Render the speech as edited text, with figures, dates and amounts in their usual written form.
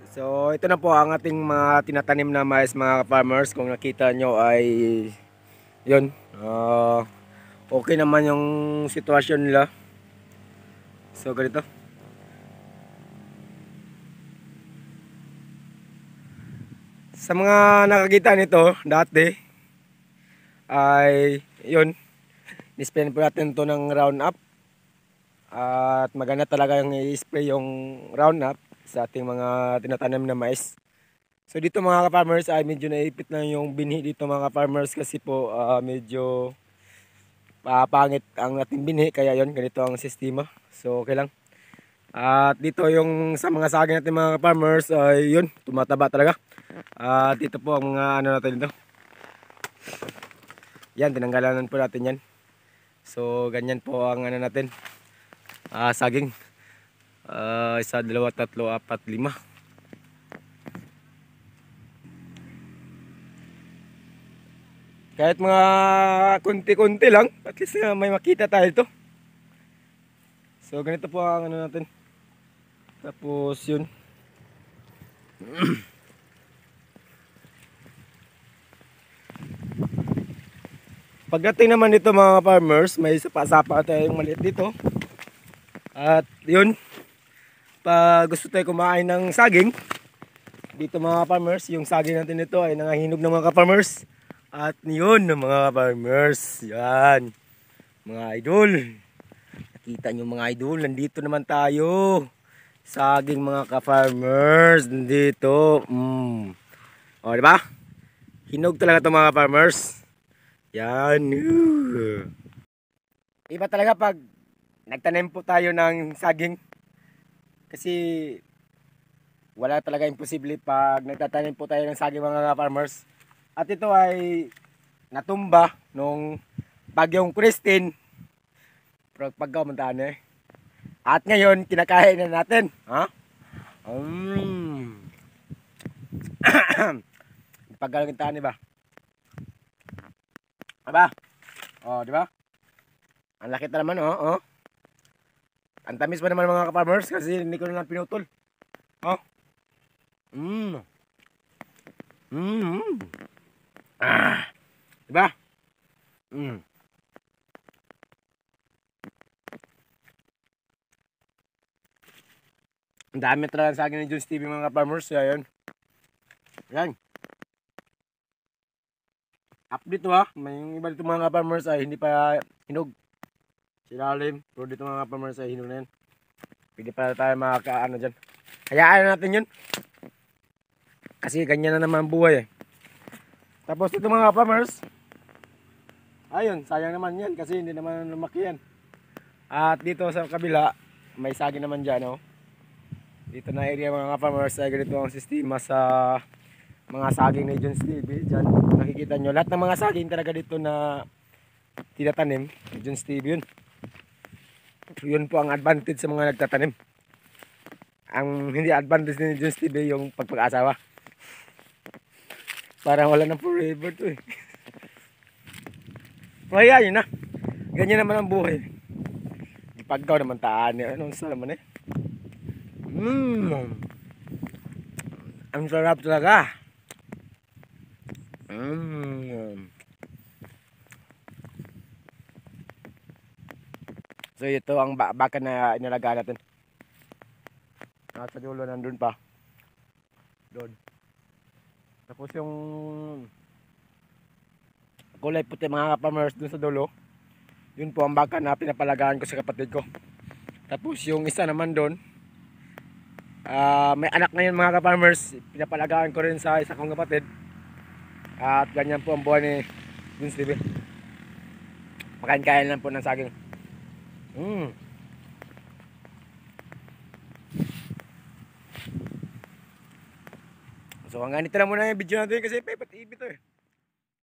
So ito na po ang ating mga tinatanim na mais mga farmers. Kung nakita nyo ay yun, okay naman yung sitwasyon nila. So ganito. Sa mga nakakita nito dati ay yun, ni-spray po natin to ng Roundup. At maganda talaga yung i-spray yung Roundup sa ating mga tinatanim na mais. So dito mga ka-farmers ay medyo naipit na yung binhi dito mga ka-farmers kasi po medyo pangit ang ating binhi, kaya yon ganito ang sistema. So okay lang. At dito yung sa mga saging natin mga ka-farmers ay yun, tumataba talaga. At dito po ang mga ano natin dito. Yan, tinanggalan po natin yan. So ganyan po ang ano natin. Saging. Isa, dalawa, tatlo, apat, lima. Kahit mga kunti-kunti lang, at least may makita tayo ito. So ganito po ang ano natin. Tapos yun. Pagdating naman dito mga farmers, may sapa-sapa tayong maliit dito. At yun, pag gusto tayo kumain ng saging, dito mga farmers, yung saging natin dito ay nangahinog ng mga farmers. At yun mga farmers, yan, mga idol. Nakita nyo mga idol, nandito naman tayo. Saging mga ka-farmers, nandito. O diba? Hinog talaga ito mga farmers. Yan. Iba talaga pag nagtanim po tayo ng saging. Kasi wala talaga imposible pag nagtatanim po tayo ng saging mga farmers. At ito ay natumba nung bagyong Christine. Pero pagkamuntaan eh. At ngayon kinakain na natin. Ha? Pagkamuntaan ba? Aba? Oh, di ba? Ang laki na naman, oh. Ang tamis pa naman mga ka-farmers kasi hindi ko na lang pinutol. Oh. Diba? Ang dami talaga sa akin ni Jones TV mga ka-farmers. Yan. Yan. Update to ha. May iba dito mga ka-farmers ay hindi pa hinog. Silalim. Pero dito mga ka-farmers ay hinog na yan. Pwede pa tayo makakaano dyan. Hayaan natin yun. Kasi ganyan na naman buhay eh. Tapos ito mga farmers, ayun, sayang naman yan kasi hindi naman lumaki yan. At dito sa kabila, may saging naman dyan, oh. Dito na area mga farmers ay ganito ang sistema sa mga saging ni Jones TV. Dyan, nakikita nyo, lahat ng mga saging talaga dito na tinatanim ni Jones TV yun. Yun po ang advantage sa mga nagtatanim. Ang hindi advantage ni Jones TV yung pagpag-asawa. Parang wala na forever to eh. Pero yun na. Ganyan naman ang buhay. Ipaggaw naman taan eh. Anong sarap naman eh. Ang sarap talaga. So ito ang baka na inalagaan natin. Nasa dulo nandun pa. Doon. Tapos yung kulay puti mga farmers dun sa dulo, yun po ang baka na pinapalagaan ko sa kapatid ko. Tapos yung isa naman doon, may anak ngayon mga farmers, pinapalagaan ko rin sa isa kong kapatid. At ganyan po ang buhay ni Jones TV. Pakain-kain lang po ng saging. So hanggang dito na muna yung video natin kasi pay-TV to eh.